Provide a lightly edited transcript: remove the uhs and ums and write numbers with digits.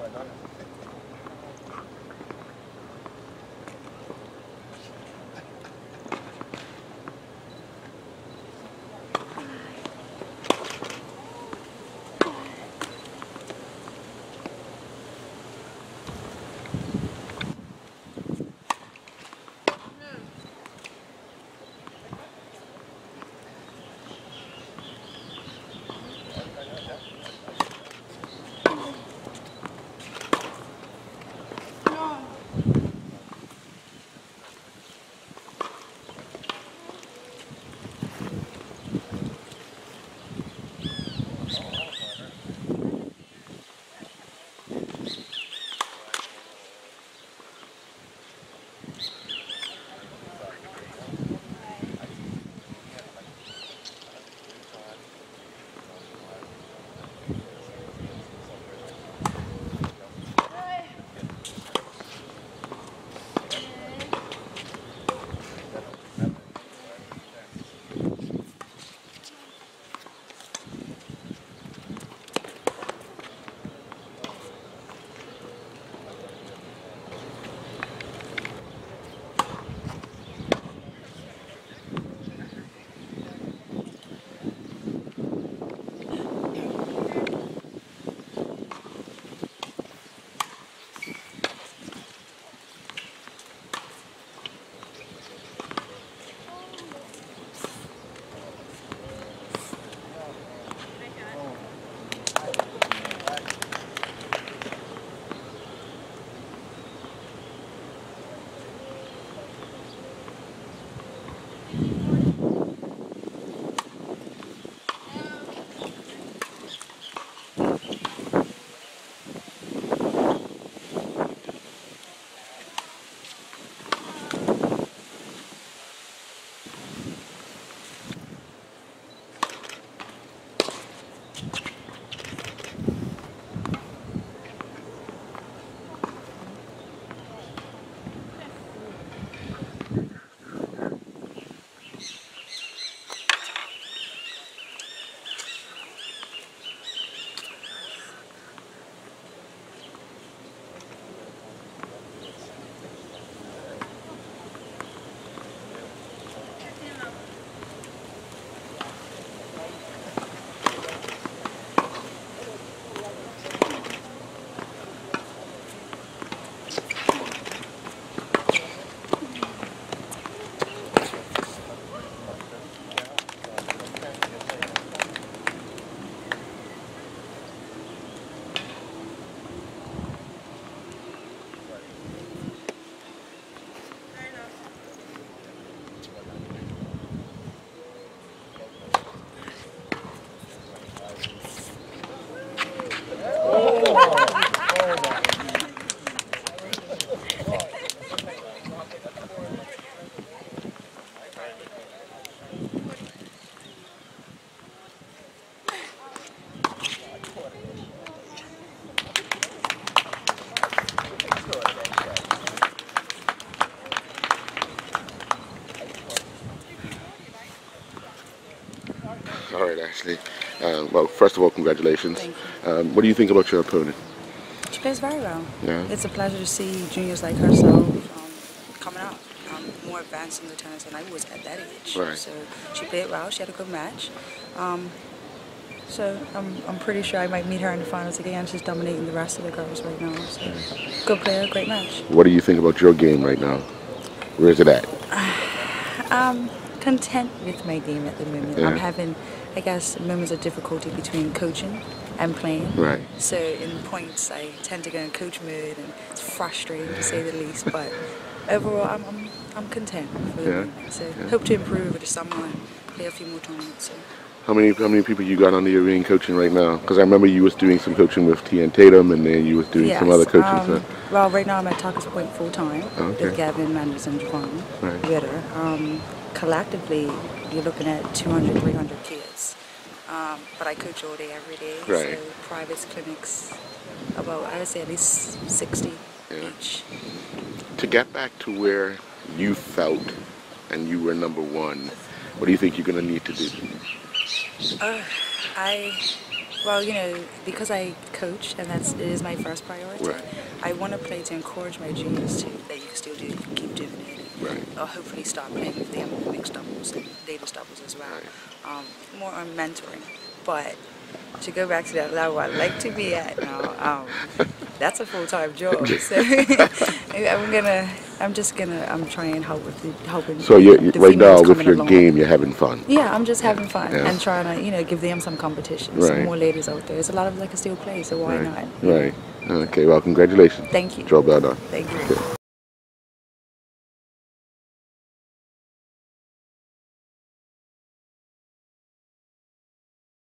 All right, Ashley. Well, first of all, congratulations. Thank you. What do you think about your opponent? She plays very well. Yeah. It's a pleasure to see juniors like herself coming up, more advanced in the tennis than I was at that age. Right. So she played well. She had a good match. So I'm pretty sure I might meet her in the finals again. She's dominating the rest of the girls right now. So good player, great match. What do you think about your game right now? Where is it at? I'm content with my game at the moment. Yeah. I'm having, I guess, moments of difficulty between coaching and playing. Right. So in points, I tend to go in coach mode, and it's frustrating to say the least. But overall, I'm content for the moment. So hope to improve over the summer and play a few more tournaments. So. How many people you got on the arena coaching right now? Because I remember you was doing some coaching with Tian Tatum, and then you was doing some other coaching stuff. Well, right now I'm at Tuckers Point full time with Gavin, Manders, and Javon Ritter. Collectively, you're looking at 200, 300 kids. But I coach all day, every day. Right. So privates, clinics, about, I would say at least 60 each. To get back to where you felt and you were number one, what do you think you're going to need to do? Well, you know, because I coach and it is my first priority, Right. I want to play to encourage my juniors that you can still keep doing it. Right. Or hopefully start playing with them in mixed doubles and ladies doubles as well. Right. More on mentoring. But to go back to that level I'd like to be at now, that's a full-time job. So I'm trying to help with helping. So the right now females with coming your along. game, you're having fun. Yeah, I'm just having fun Yeah. and trying to, you know, give them some competition. Right. Some more ladies out there. There's a lot of them that can still play, so why Right. not? Right. Okay. Well, congratulations. Thank you. Job well done. Thank you.